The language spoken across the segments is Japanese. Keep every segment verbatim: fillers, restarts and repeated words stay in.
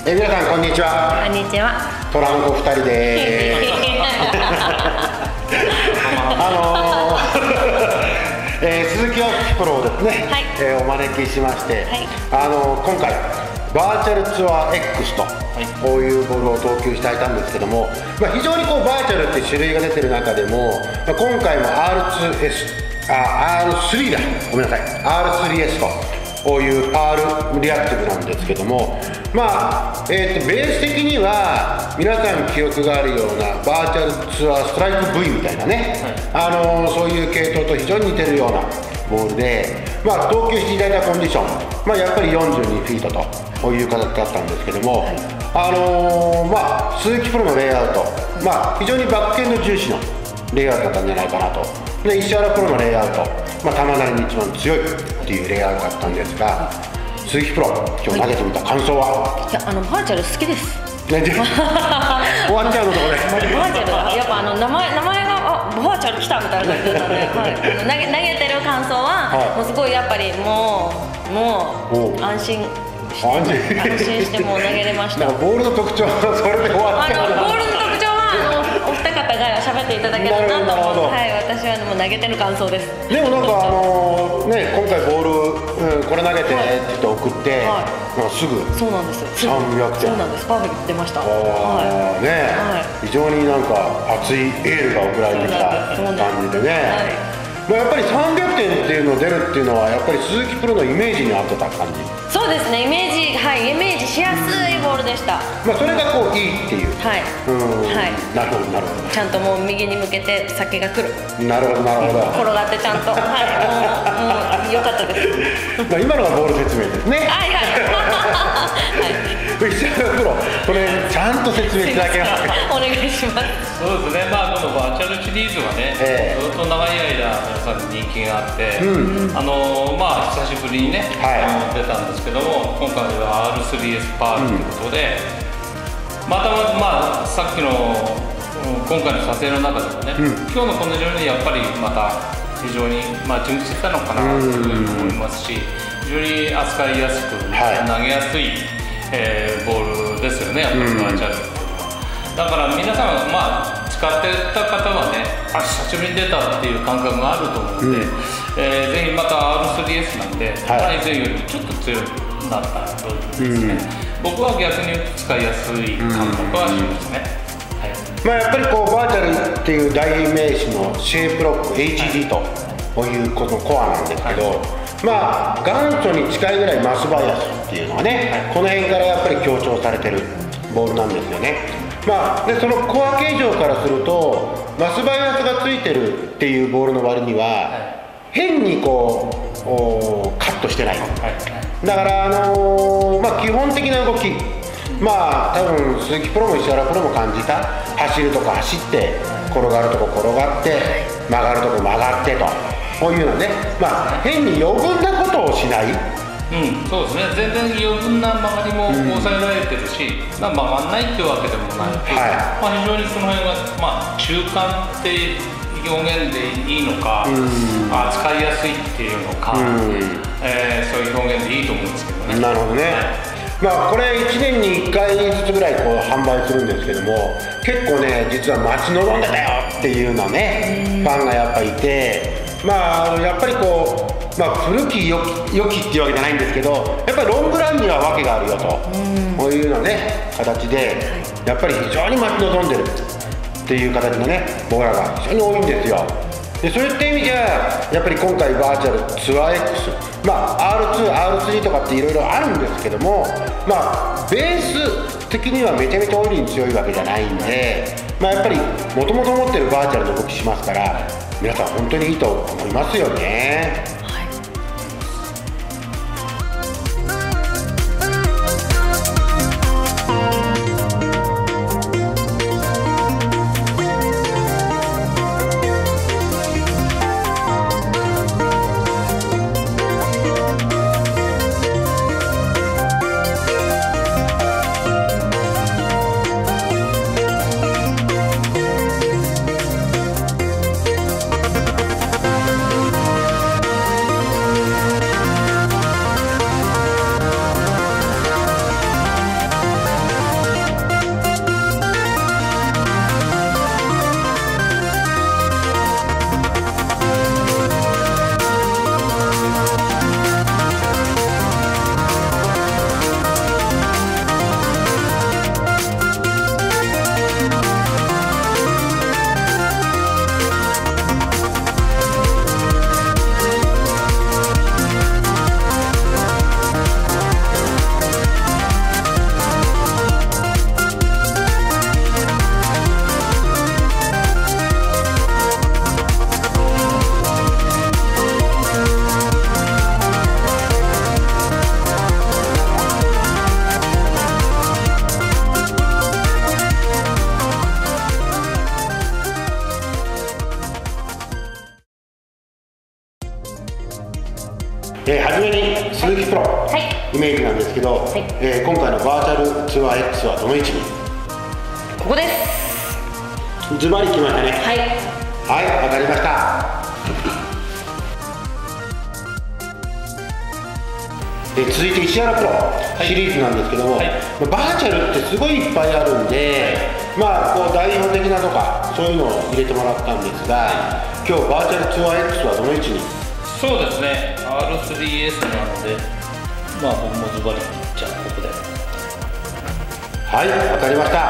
え皆さんこんにちは。 こんにちは。 虎の子ふたりでーす。あのーえー、鈴木敦樹プロをですね、はい、えー、お招きしまして、はい、あのー、今回バーチャルツアー X と、はい、こういうボールを投球していたんですけども、まあ、非常にこうバーチャルって種類が出てる中でも、まあ、今回も アールツーエス あ アールスリー だごめんなさい アールスリーエス とこういうパールリアクティブなんですけども、まあ、えー、とベース的には皆さん記憶があるようなバーチャルツアーストライク V みたいなね、はい、あのー、そういう系統と非常に似てるようなボールで、まあ、投球していただいたコンディション、まあ、やっぱりよんじゅうにフィートとこういう形だったんですけども、はい、あのー、まあ、鈴木プロのレイアウト、まあ、非常にバックエンド重視のレイアウトだったんじゃないかなと。で石原プロのレイアウト、まあ、球なりに一番強いっていうレイアウトだったんですが、鈴木プロ今日投げてみた感想は？ はい、いやあのバーチャル好きです。 ね、終わっちゃうのとこでバーチャルやっぱあの名前名前があバーチャル来たみたいな感じだったので、はい、投げ投げてる感想は、はい、もうすごいやっぱりもうもう安心安心安心してもう投げれました。 ボールの特徴はそれで終わっちゃう。 ボールの特徴はあのお二方が喋っていただけるなと思う。はい、私はもう投げてる感想です。 でもなんかあのー、ね今回ボール、うん、これ投げてって言って送って、はい、まあすぐそうなんですさんびゃくてん。 そうなんです。パーフェクト出ました。 はい、ね、はい、非常になんか熱いエールが送られてきた感じでね。まあやっぱりさんびゃくてんっていうの出るっていうのはやっぱり鈴木プロのイメージに合ってた感じ。 そうですね、イメージ、はいイメージしやすいボールでした。 まあそれがこういいっていう。 はい。 うん。はい。なるほどなるほど。 ちゃんともう右に向けて先が来る。 なるほどなるほど。 転がってちゃんとはいもうもう良かったです。 まあ今のがボール説明ですね。 はいはい。 石原プロこれちゃんと説明していただけますか。 お願いします。 そうですね、まあこのバーチャルシリーズはね、えー、ずっと長い間皆さんに人気があって、うん、あのまあ久しぶりにね、はい、あの出たんですけども、今回は アールスリーエス パールということで、うん、またまあさっきの今回の撮影の中でもね、うん、今日のコンディションにやっぱりまた非常にまあ準備してたのかなというふうに思いますし、非常に扱いやすく、はい、投げやすい、えー、ボールですよね、やっぱりバーチャルっていうのは。だから皆さん、まあ、使ってた方はね、あ、久しぶりに出たっていう感覚があると思うので、うん、えー、ぜひまた アールスリーエス なんで、はい、以前よりちょっと強くなったというですね、うん、僕は逆に言うと使いやすい感覚はしますね。はい、 まあやっぱりこうバーチャルっていう代名詞のシェイプロック エイチディー というこのコアなんですけど、はい、まあ元祖に近いぐらいマスバイアスっていうのはね、はい、この辺からやっぱり強調されてるボールなんですよね。まあ、でそのコア形状からするとマスバイアスがついてるっていうボールの割には、はい、変にこうカットしてない、はい、だから、あのーまあ、基本的な動き、まあ多分鈴木プロも石原プロも感じた、走るとこ走って転がるとこ転がって曲がるとこ曲がってと、こういうのね、まあ、変に余分なことをしない。 うん、そうですね、全然余分な曲がりも抑えられてるし、うん、まあ、曲がんないっていうわけでもないし、はい、まあ、非常にその辺は、まあ、中間って表現でいいのか、うん、あ使いやすいっていうのか、うん、えー、そういう表現でいいと思うんですけどね。 なるほどね、はい、まあこれいちねんにいっかいずつぐらいこう販売するんですけども、結構ね実は待ち望んでたよっていうのね、ファンがやっぱいて、まあやっぱりこうまあ、古き良き良きっていうわけじゃないんですけど、やっぱりロングランには訳があるよと、こういうようなね形でやっぱり非常に待ち望んでるっていう形のねボーラーが非常に多いんですよ。でそういった意味じゃやっぱり今回バーチャルツアー X、 まあ アールツー、アールスリー とかっていろいろあるんですけども、まあベース的にはめちゃめちゃオイルに強いわけじゃないんで、まあやっぱりもともと持ってるバーチャルの動きしますから、皆さん本当にいいと思いますよね。 厚めに鈴木プロ、はい、イメージなんですけど、はい、えー、今回のバーチャルツアー X はどの位置に？ ここです。 ズバリきましたね。 はいはい、わかりました。えー、続いて石原プロシリーズなんですけども、はい、バーチャルってすごいいっぱいあるんで、まあこう代表的なとかそういうのを入れてもらったんですが、今日バーチャルツアー X はどの位置に？ そうですね、 アールスリーエス なので、まあ僕もズバリじゃあここで。 はい、わかりました。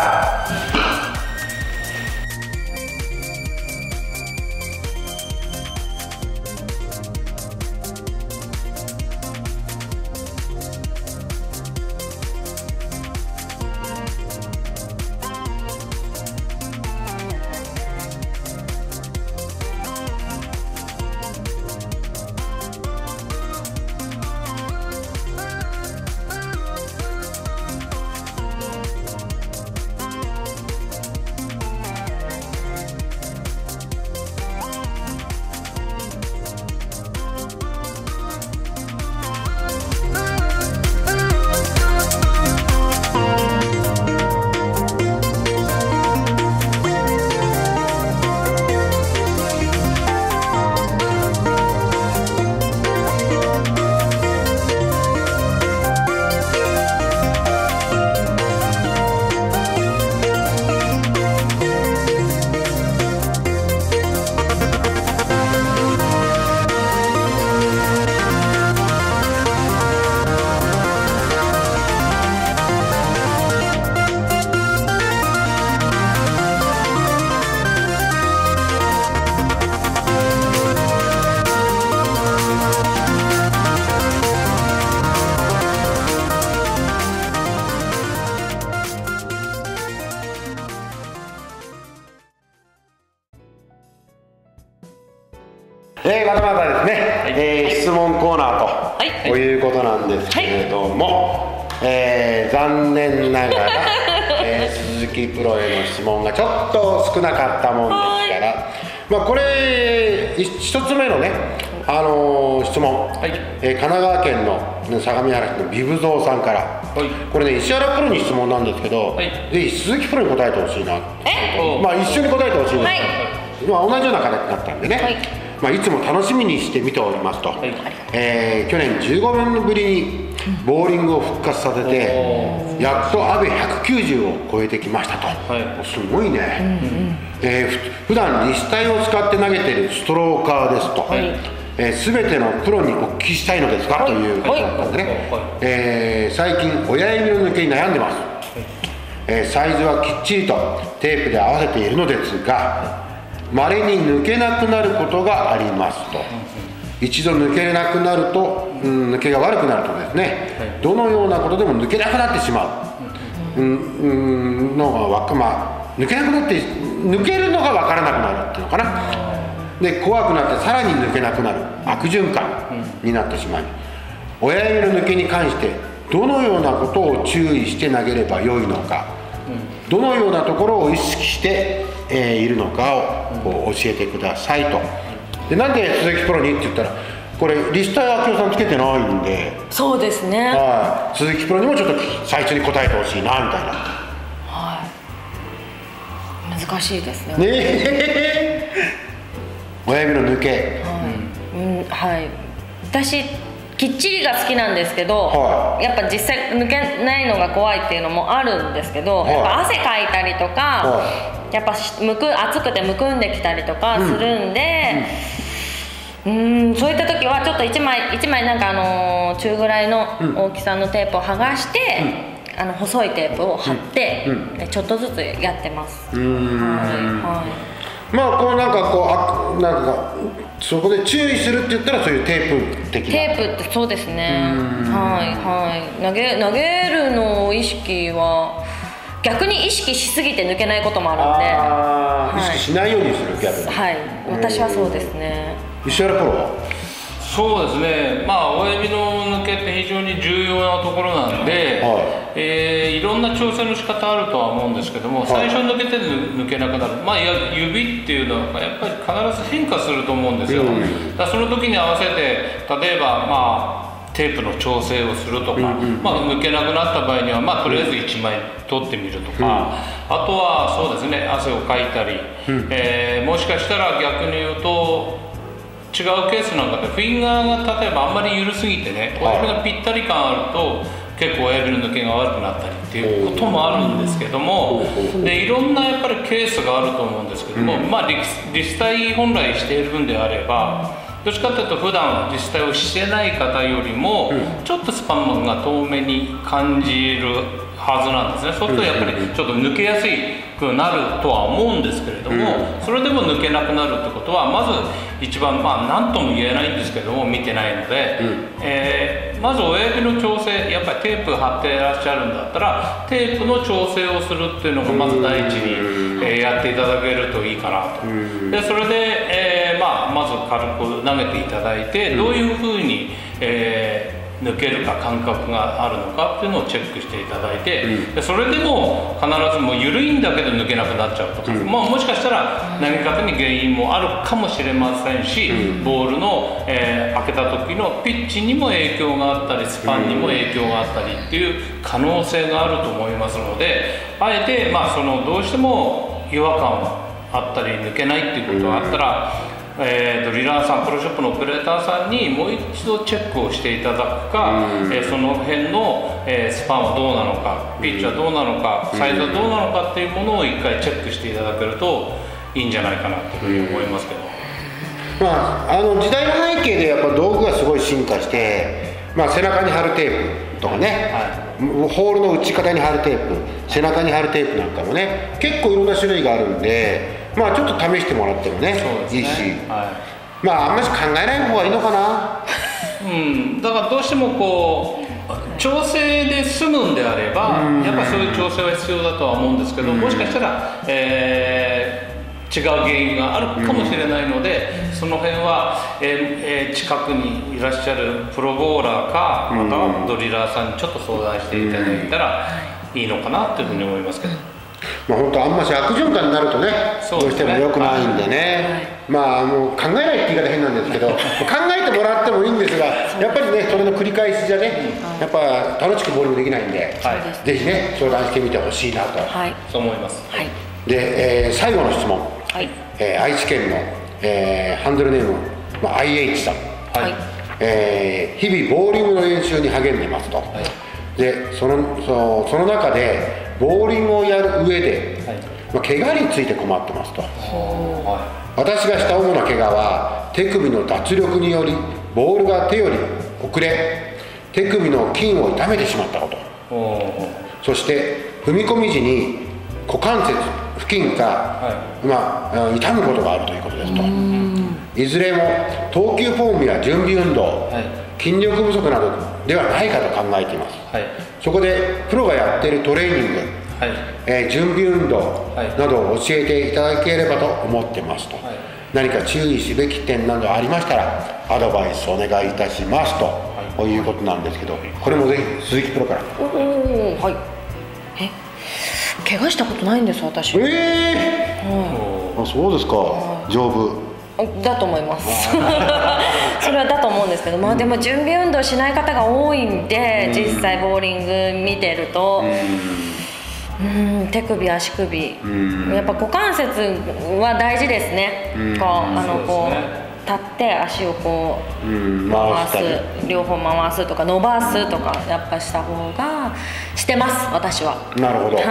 えー、まだまだですね、はい、えー、質問コーナーと、はい、ということなんですけれども、はい、えー、残念ながら、えー、鈴木プロへの質問がちょっと少なかったもんですから、まあ、これ一つ目のね、あのー、質問、はい、えー、神奈川県の相模原市のビブゾーさんから、はい、これね石原プロに質問なんですけど、はい、ぜひ鈴木プロに答えてほしいな、まあ一緒に答えてほしいんです、はい、まあ、同じような形だったんでね、はい、まあ、いつも楽しみにして見ておりますと、はい、えー、去年じゅうごねんぶりにボーリングを復活させて、うん、やっとアベひゃくきゅうじゅうを超えてきましたと、はい、すごいね、うんうん、えー、普段立体を使って投げてるストローカーですと、はい、えー、全てのプロにお聞きしたいのですか、はい、ということだったんでね、はい、えー、最近親指の抜けに悩んでます、はい、えー、サイズはきっちりとテープで合わせているのですが、稀に抜けなくなることがありますと。一度抜けなくなると、うん、抜けが悪くなるとですね、はい、どのようなことでも抜けなくなってしまう、うん、うん、のがわか、まあ、抜けなくなって抜けるのが分からなくなるっていうのかな。で、怖くなってさらに抜けなくなる悪循環になってしまい、親指の抜けに関してどのようなことを注意して投げればよいのか、どのようなところを意識して、えー、いるのかを教えてくださいと。で、なんで鈴木プロにって言ったら、これリスター明夫さんつけてないんで、 そうですね、 はい、鈴木プロにもちょっと最初に答えてほしいなみたいな、 はい、難しいですね。 ねえ親指の抜け、 はい、うん、はい、私きっちりが好きなんですけど、はい、やっぱ実際抜けないのが怖いっていうのもあるんですけど、はい、やっぱ汗かいたりとか、はい、やっぱむく暑くてむくんできたりとかするんで、うん、うん、そういった時はちょっといちまいいちまいなんかあのー、中ぐらいの大きさのテープを剥がして、うん、あの細いテープを貼って、うんうん、ちょっとずつやってます。うん、はいはい、 まあこうなんかこうあなんかそこで注意するって言ったらそういうテープ的なテープってそうですね、はいはい、投げ投げるの意識は逆に意識しすぎて抜けないこともあるんで、 あ、はい、意識しないようにする逆に、 はい、私はそうですね。 石原プロはそうですね、まあ親指の抜けって非常に重要なところなんで、はい、えー、いろんな調整の仕方あるとは思うんですけども、はい、最初に抜けて抜けなくなる、まあ、指っていうのはやっぱり必ず変化すると思うんですよ、うん、だからその時に合わせて例えばまあテープの調整をするとか、まあ、抜けなくなった場合には、まあ、とりあえずいちまい取ってみるとか、うん、あとはそうですね、汗をかいたり、うん、えー、もしかしたら逆に言うと違うケースなんかでフィンガーが例えばあんまり緩すぎてね、親指がぴったり感あると結構親指の抜けが悪くなったりっていうこともあるんですけども、でいろんなやっぱりケースがあると思うんですけども、うん、まあ立体本来している分であれば、どっちかというと普段実体をしてない方よりもちょっとスパンが遠めに感じるはずなんですね。そうするとやっぱりちょっと抜けやすくなるとは思うんですけれども、それでも抜けなくなるってことはまず一番、まあ何とも言えないんですけども、見てないので、えー、まず親指の調整、やっぱりテープ貼っていらっしゃるんだったらテープの調整をするっていうのがまず第一に、えー、やっていただけるといいかなと。でそれで、えーまあ、まず軽く投げていただいて、どういうふうに、えー抜けるか感覚があるのかっていうのをチェックしていただいて、うん、でそれでも必ずもう緩いんだけど抜けなくなっちゃうとか、うん、まあ、もしかしたら投げ方に原因もあるかもしれませんし、うん、ボールの、えー、開けた時のピッチにも影響があったりスパンにも影響があったりっていう可能性があると思いますので、あえて、まあ、そのどうしても違和感があったり抜けないっていうことがあったら、えー、ドリラーさん、プロショップのオペレーターさんにもう一度チェックをしていただくか、うん、えー、その辺の、えー、スパンはどうなのか、ピッチはどうなのか、サイズはどうなのかっていうものを一回チェックしていただけるといいんじゃないかなというふうに思いますけど、 うん、まあ、あの時代の背景でやっぱ道具がすごい進化して、まあ、背中に貼るテープとかね、はい、ホールの内方に貼るテープ、背中に貼るテープなんかもね、結構いろんな種類があるんで、まあちょっと試してもらっても ね, ねいいし、はい、まああんまり考えない方がいいのかな。 うん、だからどうしてもこう調整で済むんであれば、やっぱりそういう調整は必要だとは思うんですけど、もしかしたら、えー、違う原因があるかもしれないので、その辺は、えーえー、近くにいらっしゃるプロボーラーか、またはドリラーさんにちょっと相談していただいたらいいのかなというふうに思いますけど。 まあ本当あんまし悪循環になるとね、どうしても良くないんでね、まあもう考えないって言い方変なんですけど、考えてもらってもいいんですが、やっぱりねそれの繰り返しじゃね、やっぱ楽しくボールもできないんで、ぜひね相談してみてほしいなと、 はい、そう思います。はい、 で、えー、最後の質問、はい、えー、愛知県の、えー、ハンドルネーム、まあ、アイエイチ さん、はい、えー、日々ボーリングの練習に励んでますと、はい、でそのそその中でボーリングをやる上で、はい、まあ、怪我について困ってますと、はい、私がした主な怪我は手首の脱力によりボールが手より遅れ手首の筋を痛めてしまったこと、そして踏み込み時に股関節付近が、はい、まあ、痛むことがあるということですと。いずれも投球フォームや準備運動、はい、筋力不足などではないかと考えています、はい、そこでプロがやっているトレーニング、はい、えー、準備運動などを教えていただければと思ってますと、はい、何か注意すべき点などありましたらアドバイスお願いいたしますと、はい、いうことなんですけど、これもぜひ鈴木プロから。 おお、はい、え怪我したことないんです私。 ええー、はい、あ、そうですか、丈夫だと思いますそれはだと思うんですけど、まあでも準備運動しない方が多いんで、うん、実際ボーリング見てると、うん、うん、手首足首、うん、やっぱ股関節は大事ですね、うん、こうあのこう立って足をこう、うん、回す、両方回すとか伸ばすとかやっぱした方がしてます私は。 なるほど。はい。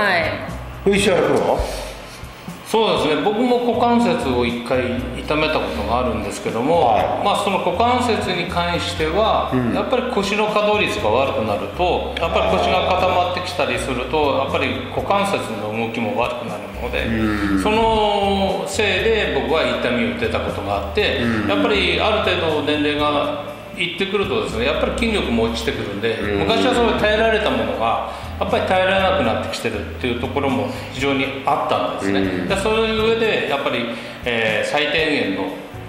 石原プロはそうですね、僕も股関節をいっかい痛めたことがあるんですけども、はい、まあその股関節に関しては、うん、やっぱり腰の可動率が悪くなるとやっぱり腰が固まってきたりするとやっぱり股関節の動きも悪くなるので、うん、そのせいで僕は痛みを出たことがあって、うん、やっぱりある程度年齢がいってくるとですね、やっぱり筋力も落ちてくるんで、うん、昔はそれ耐えられたものがやっぱり耐えられなくなってきてるっていうところも非常にあったんですね、うん、でそういう上でやっぱり、えー、最低限のやっ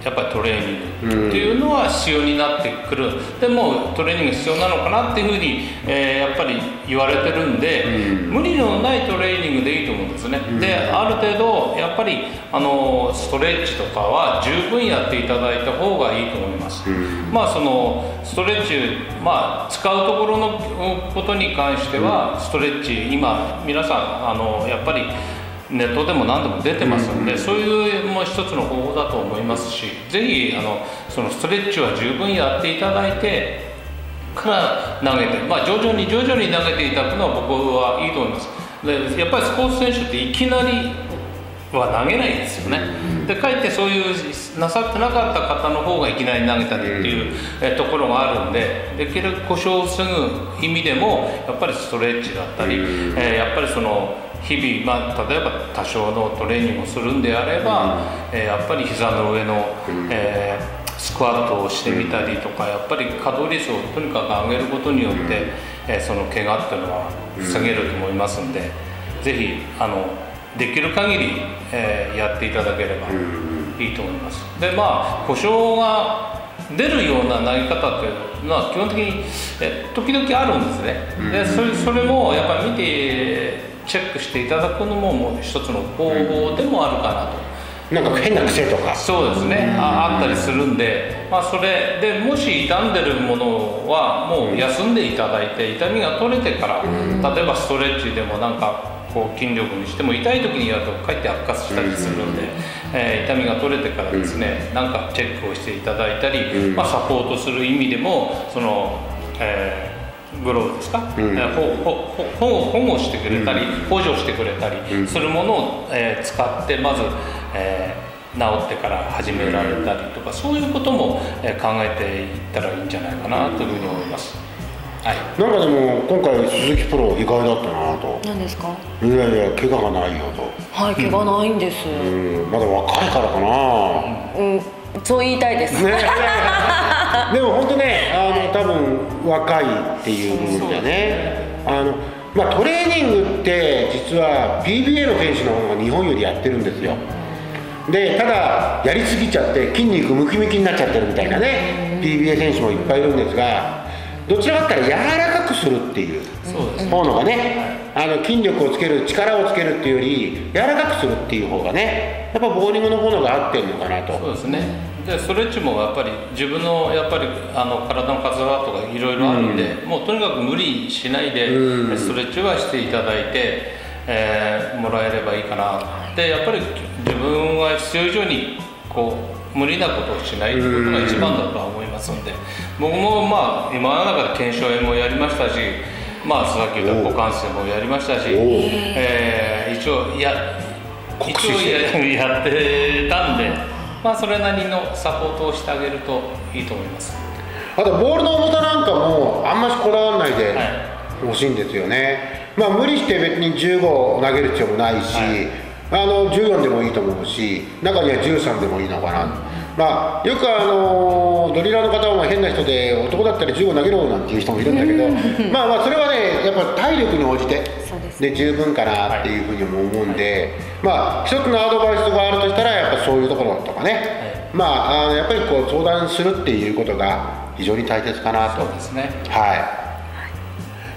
やっぱりトレーニングっていうのは必要になってくる、でもトレーニング必要なのかなっていうふうに、えー、やっぱり言われてるんで、うん、無理のないトレーニングでいいと思うんですね、うん、である程度やっぱりあのストレッチとかは十分やっていただいた方がいいと思います、うん、まあそのストレッチ、まあ、使うところのことに関してはストレッチ今皆さんあのやっぱりネットでも何でも出てますので、うん、そういうもう一つの方法だと思いますし、ぜひあのそのストレッチは十分やっていただいてから投げて、まあ、徐々に徐々に投げていただくのは僕はいいと思います。でやっぱりスポーツ選手っていきなりは投げないですよね、うん、でかえってそういうなさってなかった方の方がいきなり投げたりっていう、うん、ところがあるんで、できる故障を防ぐ意味でもやっぱりストレッチだったり、うん、えー、やっぱりその日々、まあ、例えば多少のトレーニングをするんであれば、うん、えー、やっぱり膝の上の、うん、えー、スクワットをしてみたりとか、やっぱり可動率をとにかく上げることによって、うん、えー、その怪我っていうのは防げると思いますんで、うん、ぜひあのできる限り、えー、やっていただければいいと思います。でまあ故障が出るような投げ方っていうのは基本的にえ時々あるんですね。でそれ、それもやっぱり見てチェックしていただくのももう一つの方法でもあるかなと。 なんか変な癖とかそうですね、あ, あったりするんで、まあ、それでもし傷んでるものはもう休んでいただいて、痛みが取れてから、例えばストレッチでもなんかこう筋力にしても痛い時にやるとかえって悪化したりするんで、えー、痛みが取れてからですね、なんかチェックをしていただいたり、まあ、サポートする意味でもその、えー、グローブですか、うん、えー、ほほ保護してくれたり、うん、補助してくれたりするものを、えー、使ってまず、えー、治ってから始められたりとか、そういうことも、えー、考えていったらいいんじゃないかなというふうに思います。はい、 なんかでも今回鈴木プロ意外だったなと。 何ですか？ いやいや怪我がないよと。 はい、怪我ないんです、 うん、まだ若いからかな、 うん、そう言いたいです、ね、 でも本当ね、あの多分若いっていう部分だね。あのまあ、トレーニングって実は ピービーエー の選手の方が日本よりやってるんですよ。でただやりすぎちゃって筋肉ムキムキになっちゃってるみたいなね ピービーエー 選手もいっぱいいるんですが、どちらかというと柔らかくするっていう方のがね、あの筋力をつける、力をつけるっていうより柔らかくするっていう方がね、やっぱボーリングの方のが合ってるのかなと。 そうですね。でストレッチもやっぱり自分のやっぱりあの体の活動とかいろいろあるんで、うん、もうとにかく無理しないで、うん、ストレッチはしていただいて、えー、もらえればいいかな。でやっぱり自分は必要以上にこう無理なことをしないということが一番だとは思いますので、僕もまあ今の中で腱鞘炎もやりましたし、まあさっき言った股関節もやりましたし、えー、一応や一応 や, やってたんで、まあそれなりのサポートをしてあげるといいと思います。 あとボールの重さなんかもあんましこだわらないでほしいんですよね、はい、まあ無理して別にじゅうご投げる必要もないし、はい、あのじゅうよんでもいいと思うし、中にはじゅうさんでもいいのかな、まあ、よくあのドリラーの方は変な人で男だったらじゅうご投げろなんていう人もいるんだけどまあまあそれはねやっぱ体力に応じてで十分かなっていうふうにも思うんで、まあ一つのアドバイスがあるとしたらやっぱそういうところとかね、まあ、あのやっぱりこう相談するっていうことが非常に大切かなと。 そうですね。 はい。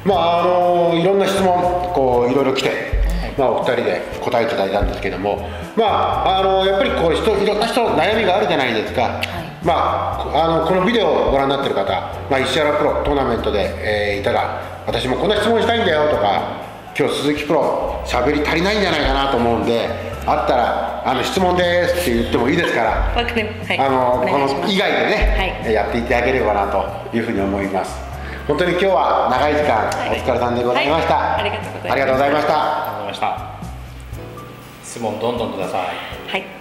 まああのいろんな質問こういろいろ来て。まあ、お二人で答えていただいたんですけども、まあ、あのやっぱりこう人いろんな人悩みがあるじゃないですか、はい、まあ、あのこのビデオをご覧になっている方、まあ、石原プロトーナメントで、えー、いたら私もこんな質問したいんだよとか、今日鈴木プロしゃべり足りないんじゃないかなと思うんで、あったらあの質問ですって言ってもいいですから、 はい、 あのこの以外でね、はい、やっていただければなというふうに思います。本当に今日は長い時間お疲れさんでございました、はい、 ありがとうございました。 質問どんどんください。 はい。